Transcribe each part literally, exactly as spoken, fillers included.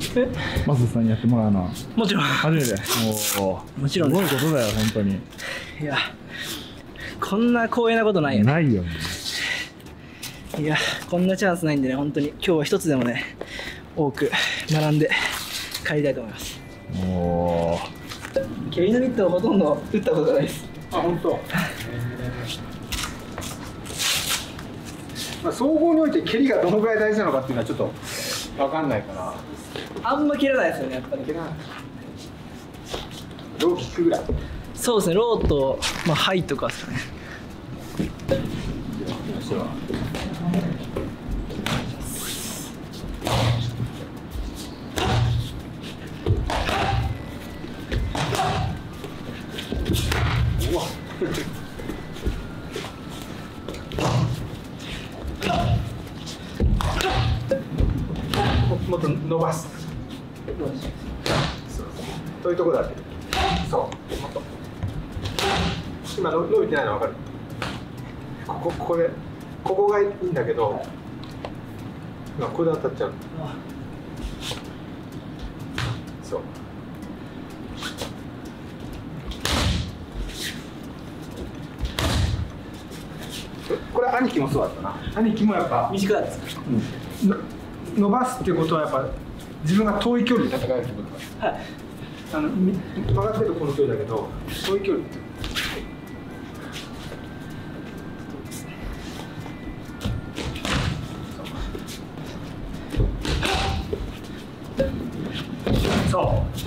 マスさんにやってもらうのはもちろん初めて。おお、 もちろんすごいことだよ本当に。 いやこんな光栄なことないよね。 ないよね。 いやこんなチャンスないんでね、本当に今日は一つでもね多く学んで帰りたいと思います。 おお、 蹴りのミットをほとんど打ったことがないです。 あ、本当。まあ、総合において蹴りがどのぐらい大事なのかっていうのはちょっと分かんないから、 あんま蹴らないですよね、やっぱり。 蹴らない。ローキックぐらい。 そうですね、ローと、まあ、ハイとかですかね。 うわもっと伸ばす。そういうとこだって。そう。もっと。今の伸びてないの分かる？ここここでここがいいんだけど、はい、今ここで当たっちゃう。そう。これ兄貴もそうだったな。兄貴もやっぱ短かったですか？ うん、伸ばすっていうことはやっぱ自分が遠い距離で戦えるってことだ。はい。あの曲がってるこの距離だけど遠い距離って。そう。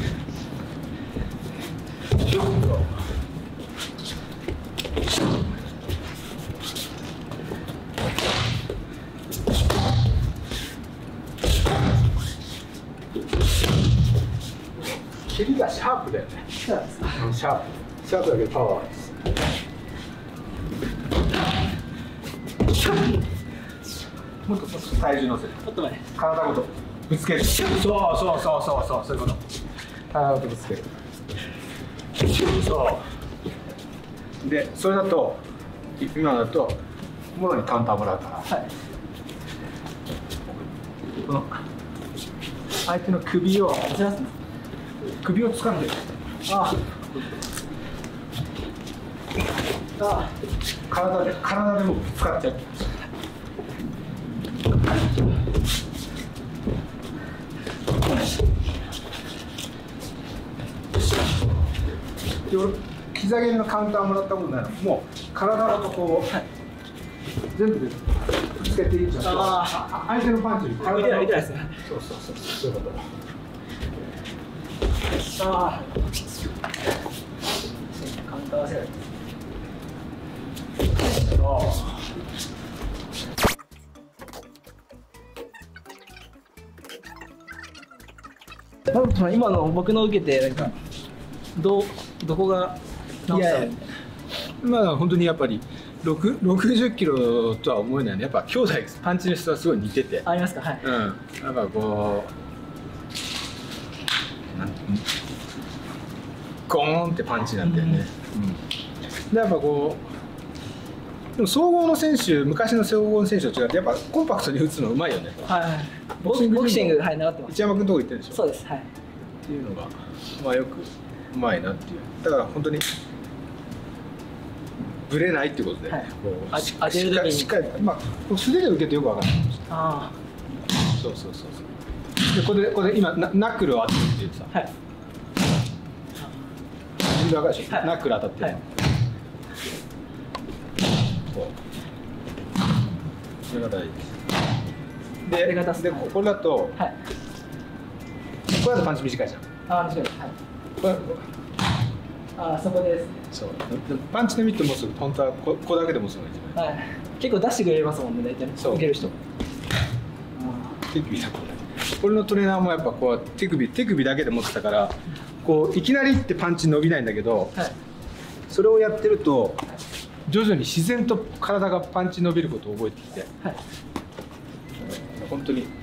蹴りがシャープだよね。シャープ。シャープ。シャープだけどパワーです。もっともっと体重乗せる。 もっと前。 体ごとぶつける。そうそうそうそうそうそういうこと。体ごとぶつける。そう。でそれだと今だともろにカウンターもらうから。はい。この相手の首を。首を掴んでる。ああ。ああ。体で体でもぶつかっちゃう。で俺膝蹴りのカウンターもらったことないの。もう体ごとこう、はい、全部でぶつけていいじゃん。ああ。相手のパンチに体が。見てない見てないですね。そうそうそうそういうこと。ああ、カウンター合わせない。 そう。今の僕の受けてなんかどうどこが直したの？ まあ本当にやっぱりろくじゅっキロとは思えないね。やっぱ兄弟パンチの質はすごい似てて。 ありますか？はい。 うん。やっぱこうなんゴーンってパンチなんだよね。うん。でやっぱこうでも総合の選手、昔の総合の選手と違ってやっぱコンパクトに打つのうまいよね。 はいはい。ボクシングはい習ってます。 内山君のとこ行ってるでしょ。 そうです。はい。 っていうのがまあよくうまいなっていう。だから本当にぶれないってことで、はい、こう当てる時にしっかりまあ素手で受けてよくわかんない。 ああ。 そうそうそうそう。でこれでこれで今ナナックルを当てるっていうさ。はい。自分でわかるでしょ。はい、ナックル当たってる。はい、こう。それが大事です。で、でこれだと、はい、これだとパンチ短いじゃん。 ああ、短いです。はい。これああ、そこです。 そう。パンチのミットもすぐ本当はここだけでもすぐいいじゃない。 はい。結構出してくれますもんね、大体。そう。受ける人。 手首だこれ。俺のトレーナーもやっぱこう手首手首だけで持ってたから、こういきなりってパンチ伸びないんだけど、はい、それをやってると徐々に自然と体がパンチ伸びることを覚えてきて、はい、本当に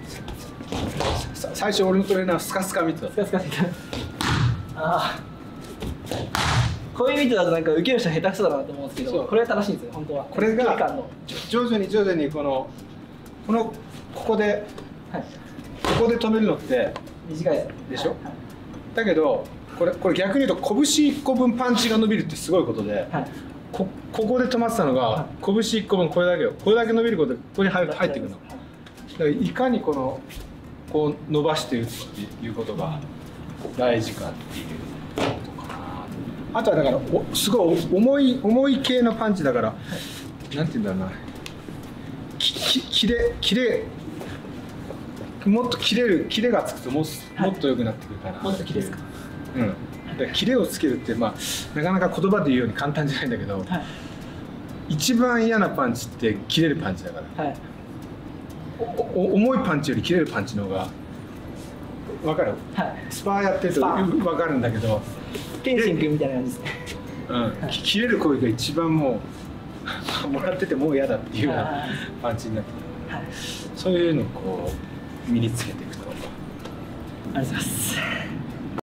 最初俺のトレーナーはスカスカ見てた。 スカスカ見てた。ああ。こういうミットだとなんか受ける人下手くそだなと思うんですけど、これが正しいんですよ本当は。 これが徐々に徐々にこのこのここで、はい、ここで止めるのって短いですでしょ、 はいだけどこれこれ逆に言うと拳いっこぶんパンチが伸びるってすごいことで、 はい、 こここで止まってたのが、 は拳いっこぶんこれだけよ、これだけ伸びることでここに入入ってくるの。だからいかにこのこう伸ばして打つっていうことが大事かっていうことかな。あとはだからおすごい重い重い系のパンチだから、はい、なんていうんだろうな、きき切れ切れもっと切れる切れがつくとももっと良くなってくるかな。 もっと切れですか。 うん。だから切れをつけるってまあなかなか言葉で言うように簡単じゃないんだけど、はい、一番嫌なパンチって切れるパンチだから。はい、おお重いパンチより切れるパンチの方が分かる、はい、スパーやってると分かるんだけど、 天心君みたいな感じですね、 うんはい、切れる攻撃が一番もうもらっててもう嫌だっていうようなパンチになってくる、はい、そういうのをこう身につけていくと。 ありがとうございます。